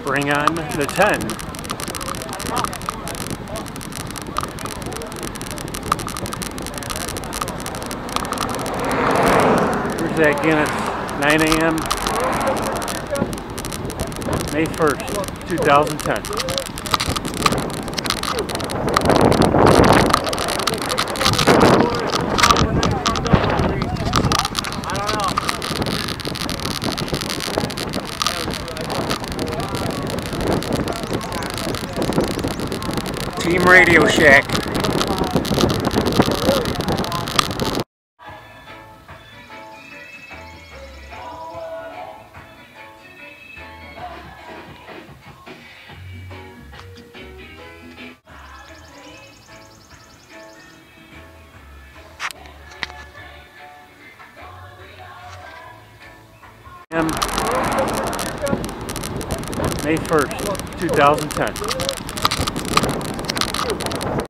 Bring on the 10. Here's that Guinness, 9 a.m. May 1st, 2010. Team Radio Shack. May 1st, 2010.